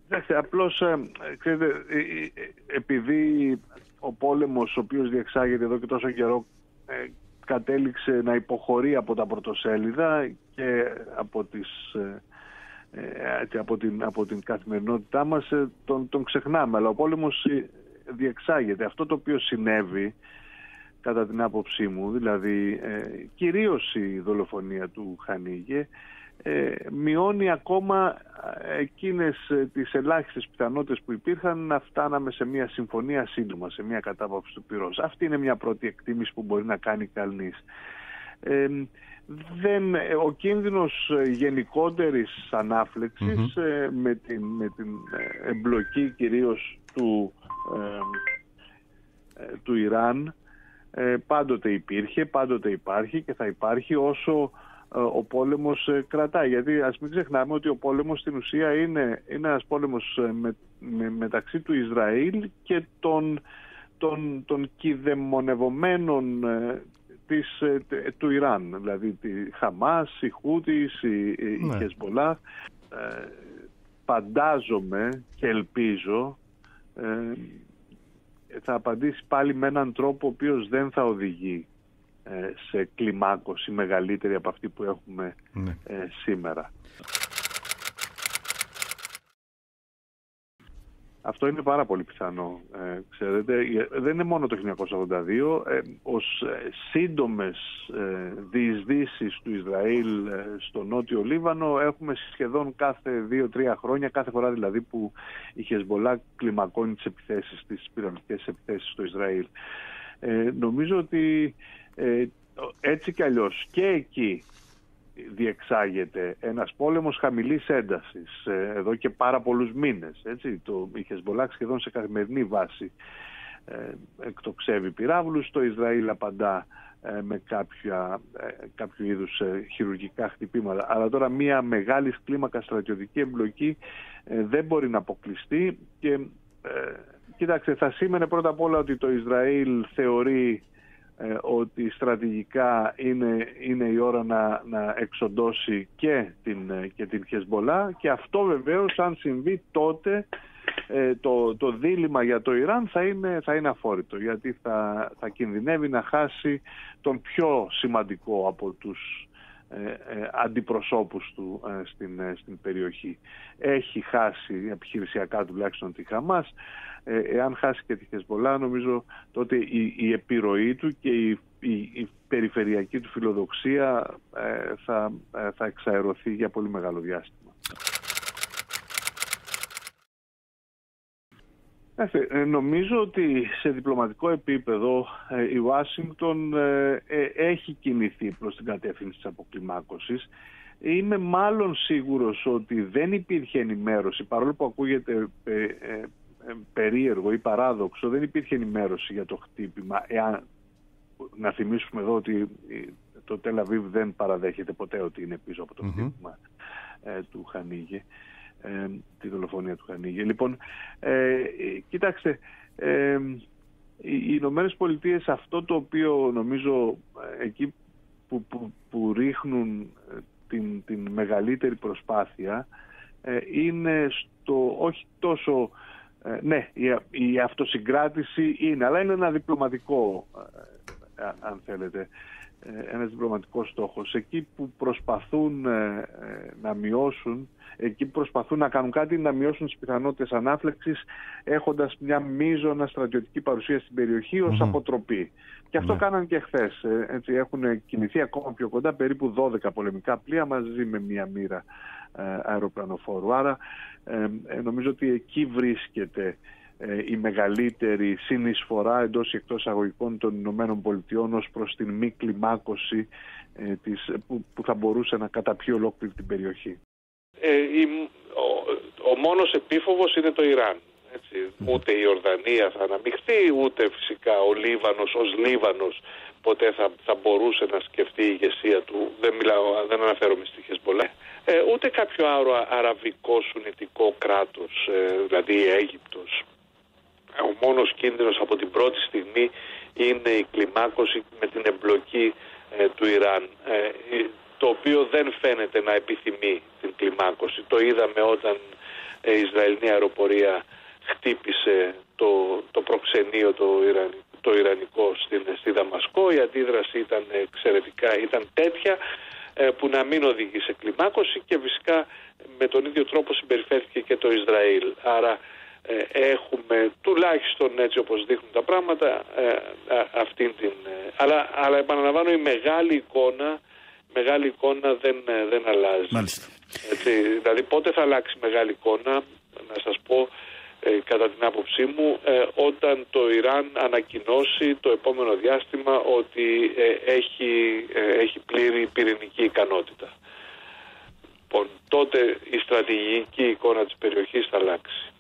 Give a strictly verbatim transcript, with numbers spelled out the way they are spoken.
Απλώς, ξέρετε, επειδή ο πόλεμος ο οποίος διεξάγεται εδώ και τόσο καιρό κατέληξε να υποχωρεί από τα πρωτοσέλιδα και από, τις, από, την, από την καθημερινότητά μας, τον, τον ξεχνάμε. Αλλά ο πόλεμος διεξάγεται. Αυτό το οποίο συνέβη, κατά την άποψή μου, δηλαδή κυρίως η δολοφονία του Χανίγε, Ε, μειώνει ακόμα εκείνες τις ελάχιστες πιθανότητες που υπήρχαν να φτάναμε σε μια συμφωνία σύντομα, σε μια κατάπαυση του πυρός. Αυτή είναι μια πρώτη εκτίμηση που μπορεί να κάνει κανείς. Ε, δεν, ο κίνδυνος γενικότερης ανάφλεξης mm-hmm. ε, με, την, με την εμπλοκή κυρίως του, ε, του Ιράν ε, πάντοτε υπήρχε, πάντοτε υπάρχει και θα υπάρχει όσο ο πόλεμος κρατάει. Γιατί ας μην ξεχνάμε ότι ο πόλεμος στην ουσία είναι, είναι ένας πόλεμος με, με, μεταξύ του Ισραήλ και των, των, των κηδεμονευομένων της, του Ιράν. Δηλαδή τη Χαμάς, η Χούτις, η, η ναι. Χεσμολάχ. Ε, φαντάζομαι και ελπίζω ε, θα απαντήσει πάλι με έναν τρόπο ο οποίος δεν θα οδηγεί σε κλιμάκωση μεγαλύτερη από αυτή που έχουμε ναι. ε, σήμερα. Αυτό είναι πάρα πολύ πιθανό. Ε, ξέρετε, δεν είναι μόνο το χίλια εννιακόσια ογδόντα δύο. Ε, ως ε, σύντομες ε, διεισδύσεις του Ισραήλ ε, στο νότιο Λίβανο έχουμε σχεδόν κάθε δύο τρία χρόνια, κάθε φορά δηλαδή που η Χεσμολάχ κλιμακώνει τις επιθέσεις, τις πυρηνικές επιθέσεις στο Ισραήλ. Ε, νομίζω ότι Ε, έτσι κι αλλιώς και εκεί διεξάγεται ένας πόλεμος χαμηλής έντασης ε, εδώ και πάρα πολλούς μήνες. Έτσι. Το, η Χεσμολάχ σχεδόν σε καθημερινή βάση ε, εκτοξεύει πυράβλους, το Ισραήλ απαντά ε, με κάποια, ε, κάποιο είδους ε, χειρουργικά χτυπήματα. Αλλά τώρα μια μεγάλη κλίμακα στρατιωτική εμπλοκή ε, δεν μπορεί να αποκλειστεί και ε, κοιτάξτε, θα σήμαινε πρώτα απ' όλα ότι το Ισραήλ θεωρεί Ε, ότι στρατηγικά είναι, είναι η ώρα να, να εξοντώσει και την, και την Χεσμολάχ, και αυτό βεβαίως αν συμβεί τότε ε, το, το δίλημμα για το Ιράν θα είναι, θα είναι αφόρητο, γιατί θα, θα κινδυνεύει να χάσει τον πιο σημαντικό από τους ε, ε, αντιπροσώπους του ε, στην, ε, στην περιοχή. Έχει χάσει επιχειρησιακά τουλάχιστον τη Χαμάς. Εάν χάσει και τη Χεσμολάχ, νομίζω τότε η, η επιρροή του και η, η, η περιφερειακή του φιλοδοξία ε, θα, ε, θα εξαερωθεί για πολύ μεγάλο διάστημα. Ε, νομίζω ότι σε διπλωματικό επίπεδο ε, η Ουάσιγκτον ε, ε, έχει κινηθεί προς την κατεύθυνση της αποκλιμάκωσης. Είμαι μάλλον σίγουρος ότι δεν υπήρχε ενημέρωση, παρόλο που ακούγεται ε, ε, περίεργο ή παράδοξο, δεν υπήρχε ενημέρωση για το χτύπημα. Εάν, να θυμίσουμε εδώ ότι το Τελ Αβίβ δεν παραδέχεται ποτέ ότι είναι πίσω από το mm-hmm. χτύπημα ε, του Χανίγε, ε, τη δολοφονία του Χανίγε. Λοιπόν, ε, κοιτάξτε, ε, οι Ηνωμένες Πολιτείες, αυτό το οποίο νομίζω εκεί που, που, που ρίχνουν την, την μεγαλύτερη προσπάθεια ε, είναι στο όχι τόσο Ε, ναι, η, η αυτοσυγκράτηση είναι, αλλά είναι ένα διπλωματικό, ε, ε, αν θέλετε, ε, ένας διπλωματικός στόχος. Εκεί που προσπαθούν ε, ε, να μειώσουν, εκεί που προσπαθούν να κάνουν κάτι, να μειώσουν τις πιθανότητες ανάφλεξης, έχοντας μια μείζωνα στρατιωτική παρουσία στην περιοχή ως mm-hmm. αποτροπή. Και αυτό mm-hmm. κάναν και χθες. Ε, έτσι, έχουν κινηθεί ακόμα πιο κοντά, περίπου δώδεκα πολεμικά πλοία μαζί με μια μοίρα ε, αεροπλανοφόρου. Άρα ε, νομίζω ότι εκεί βρίσκεται ε, η μεγαλύτερη συνεισφορά εντός ή εκτός αγωγικών των Ηνωμένων Πολιτειών ως προς την μη κλιμάκωση ε, της, που, που θα μπορούσε να καταπιεί ολόκληρη την περιοχή. Ε, η, ο, ο μόνος επίφοβος είναι το Ιράν. Έτσι. Mm. Ούτε η Ορδανία θα αναμειχθεί, ούτε φυσικά ο Λίβανος ως Λίβανος ποτέ θα, θα μπορούσε να σκεφτεί η ηγεσία του. Δεν, μιλάω, δεν αναφέρομαι στη Χεσμολάχ. Ε, ούτε κάποιο άλλο αραβικό σουνιτικό κράτος, ε, δηλαδή η Αίγυπτος. Ο μόνος κίνδυνος από την πρώτη στιγμή είναι η κλιμάκωση με την εμπλοκή ε, του Ιράν, ε, το οποίο δεν φαίνεται να επιθυμεί την κλιμάκωση. Το είδαμε όταν Ισραηλινή αεροπορία χτύπησε το, το προξενείο το, Ιραν, το Ιρανικό στην, στη Δαμασκό. Η αντίδραση ήταν εξαιρετικά, ήταν τέτοια που να μην οδηγεί σε κλιμάκωση και φυσικά με τον ίδιο τρόπο συμπεριφέρθηκε και το Ισραήλ. Άρα έχουμε τουλάχιστον έτσι όπως δείχνουν τα πράγματα αυτήν την... Αλλά, αλλά επαναλαμβάνω, η μεγάλη εικόνα, μεγάλη εικόνα δεν, δεν αλλάζει. Μάλιστα. Έτσι, δηλαδή πότε θα αλλάξει μεγάλη εικόνα, να σας πω ε, κατά την άποψή μου, ε, όταν το Ιράν ανακοινώσει το επόμενο διάστημα ότι ε, έχει, ε, έχει πλήρη πυρηνική ικανότητα. Λοιπόν, τότε η στρατηγική εικόνα της περιοχής θα αλλάξει.